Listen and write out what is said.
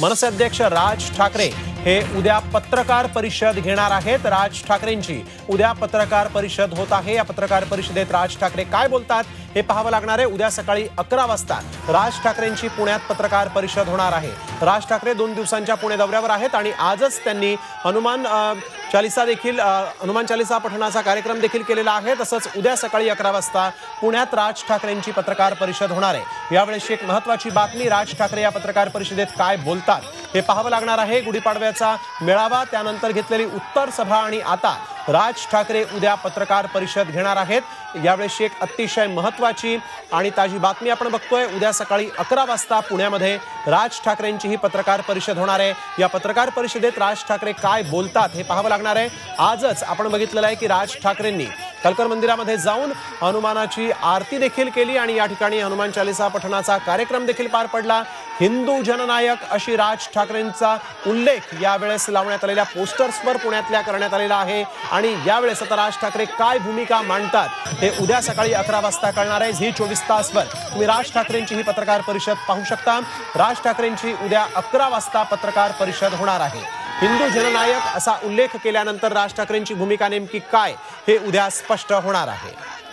मनसे अध्यक्ष राज ठाकरे हे उद्या पत्रकार परिषद घेणार आहेत। राज ठाकरेंची उद्या पत्रकार परिषद होत आहे। या पत्रकार परिषदेत राज ठाकरे काय बोलतात हे पाहावं लागणार आहे। उद्या सकाळी 11 वाजता राज ठाकरेंची पुण्यात पत्रकार परिषद होणार आहे। राज ठाकरे 2 दिवसांच्या पुणे दौऱ्यावर आहेत आणि आजच त्यांनी हनुमान चालीसा पठणाचा कार्यक्रम देखील केलेला आहे। तसंच उद्या सकाळी 11 वाजता पुण्यात राज ठाकरेंची पत्रकार परिषद होणार आहे। यावेळी एक महत्त्वाची बातमी, राज ठाकरे या पत्रकार परिषदेत काय बोलतात हे पाहावं लागणार आहे। गुढीपाडव्याचा मेळावा, त्यानंतर घेतलेली उत्तर सभा आणि आता राज ठाकरे उद्या पत्रकार परिषद घेणार आहेत। यावेळी एक अतिशय महत्त्वाची आणि ताजी बातमी आपण बघतोय। उद्या सकाळी 11 वाजता पुण्यामध्ये राज ठाकरेंची ही पत्रकार परिषद होणार आहे। या पत्रकार परिषदेत राज ठाकरे काय बोलतात हे पाहावं लागणार आहे। आजच आपण बघितलेलं आहे की राज ठाकरेंनी कलकर मंदिरामध्ये जाऊन हनुमानाची आरती देखील केली आणि या ठिकाणी हनुमान चालीसा पठणाचा कार्यक्रम देखील पार पडला। हिंदू जननायक अशी राज ठाकरेंचा उल्लेख यावेळेस लावण्यात आलेल्या पोस्टर्सवर पुण्यातल्या करण्यात आलेला आहे आणि यावेळेस आता राज ठाकरे काय भूमिका मांडतात हे उद्या सकाळी 11 वाजता कळणार आहे। झी 24 तासवर तुम्ही राज ठाकरेंची ही पत्रकार परिषद पाहू शकता। राज ठाकरेंची उद्या 11 वाजता पत्रकार परिषद होणार आहे। हिंदू जननायक असा उल्लेख केल्यानंतर राज ठाकरेंची भूमिका नेमकी काय हे उद्या स्पष्ट होणार आहे।